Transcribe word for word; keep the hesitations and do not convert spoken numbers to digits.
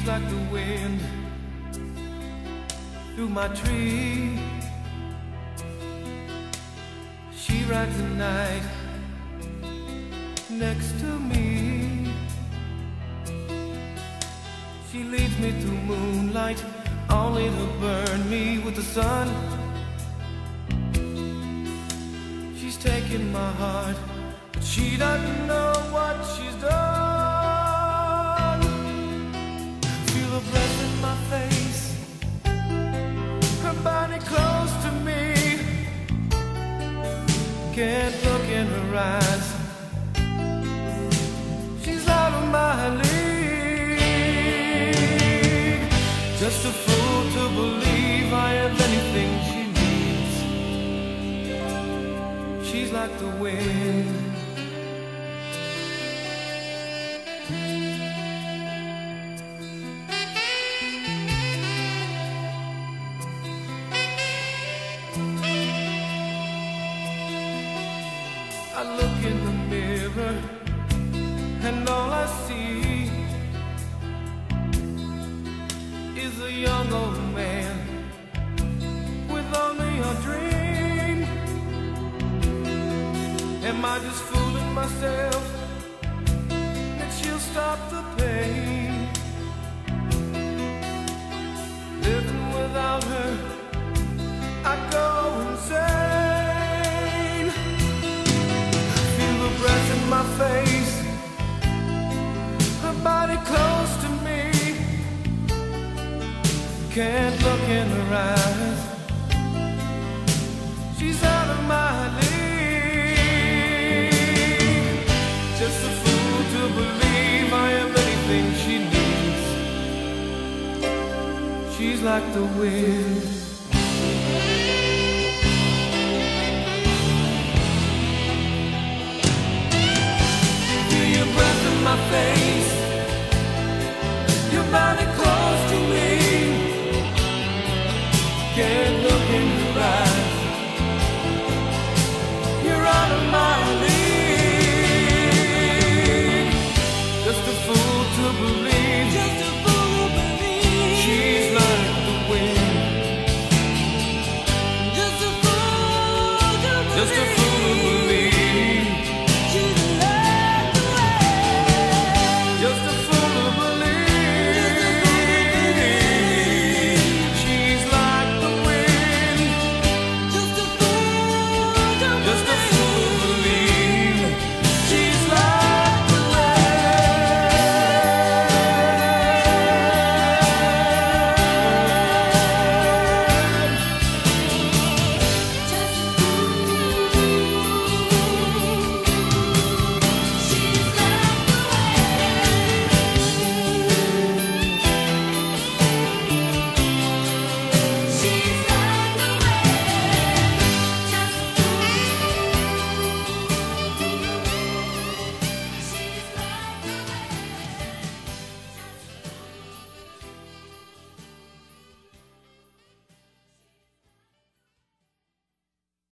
like the wind through my tree. She rides the night next to me. She leads me through moonlight, only to burn me with the sun. She's taking my heart, but she doesn't know what she's done. Feel her breath in my face, her body close to me. Can't look in her eyes, she's out of my league. Just a fool to believe I have anything she needs. She's like the wind. I look in the mirror and all I see is a young old man with only a dream. Am I just fooling myself that she'll stop the pain? Living without her, I go insane. Feel the breath in my face, her body close to me. Can't look in her eyes, she's out of my league. Just a fool to believe I am anything she needs. She's like the wind.